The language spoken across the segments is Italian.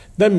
Dal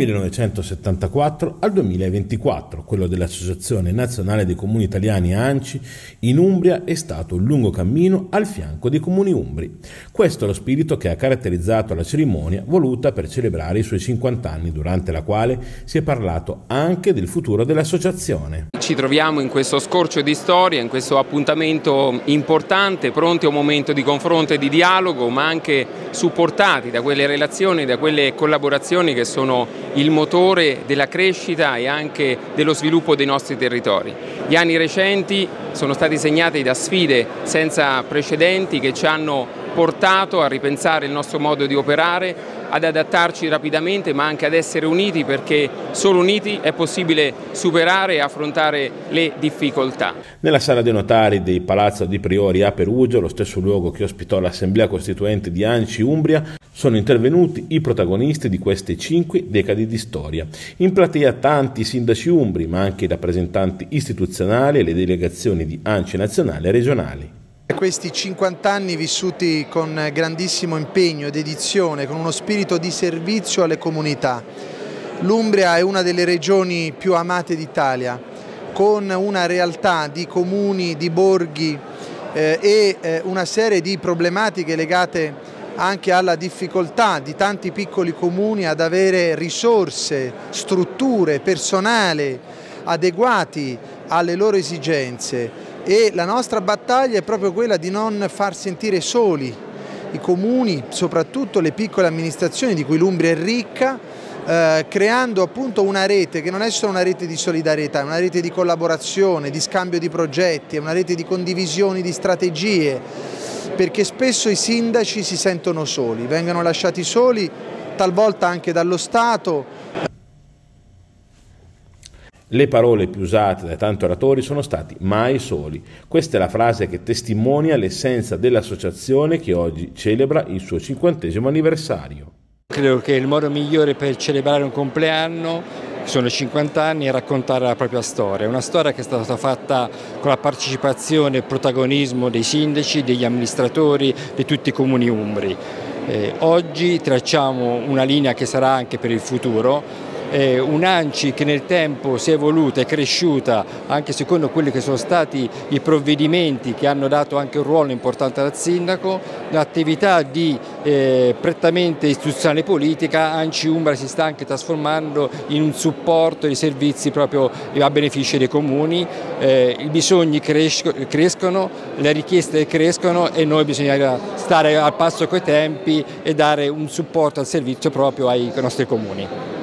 1974 al 2024, quello dell'Associazione Nazionale dei Comuni Italiani ANCI in Umbria è stato un lungo cammino al fianco dei comuni umbri. Questo è lo spirito che ha caratterizzato la cerimonia voluta per celebrare i suoi 50 anni, durante la quale si è parlato anche del futuro dell'associazione. Ci troviamo in questo scorcio di storia, in questo appuntamento importante, pronti a un momento di confronto e di dialogo, ma anche supportati da quelle relazioni, da quelle collaborazioni che sono il motore della crescita e anche dello sviluppo dei nostri territori. Gli anni recenti sono stati segnati da sfide senza precedenti che ci hanno portato a ripensare il nostro modo di operare, ad adattarci rapidamente, ma anche ad essere uniti, perché solo uniti è possibile superare e affrontare le difficoltà. Nella sala dei notari del Palazzo di Priori a Perugia, lo stesso luogo che ospitò l'Assemblea Costituente di ANCI Umbria, sono intervenuti i protagonisti di queste 5 decadi di storia. In platea tanti sindaci umbri, ma anche i rappresentanti istituzionali e le delegazioni di ANCI nazionali e regionali. Questi 50 anni vissuti con grandissimo impegno e dedizione, con uno spirito di servizio alle comunità. L'Umbria è una delle regioni più amate d'Italia, con una realtà di comuni, di borghi e una serie di problematiche legate anche alla difficoltà di tanti piccoli comuni ad avere risorse, strutture, personale adeguati alle loro esigenze. E la nostra battaglia è proprio quella di non far sentire soli i comuni, soprattutto le piccole amministrazioni di cui l'Umbria è ricca, creando appunto una rete che non è solo una rete di solidarietà, è una rete di collaborazione, di scambio di progetti, è una rete di condivisioni di strategie, perché spesso i sindaci si sentono soli, vengono lasciati soli talvolta anche dallo Stato. Le parole più usate dai tanti oratori sono stati "mai soli". Questa è la frase che testimonia l'essenza dell'associazione che oggi celebra il suo 50° anniversario. Credo che il modo migliore per celebrare un compleanno, sono 50 anni, è raccontare la propria storia. Una storia che è stata fatta con la partecipazione e il protagonismo dei sindaci, degli amministratori, di tutti i comuni umbri. Oggi tracciamo una linea che sarà anche per il futuro. Un'ANCI che nel tempo si è evoluta e cresciuta anche secondo quelli che sono stati i provvedimenti che hanno dato anche un ruolo importante al sindaco, l'attività di prettamente istituzionale politica. ANCI Umbria si sta anche trasformando in un supporto di servizi proprio a beneficio dei comuni, i bisogni crescono, le richieste crescono e noi bisogna stare al passo coi tempi e dare un supporto al servizio proprio ai nostri comuni.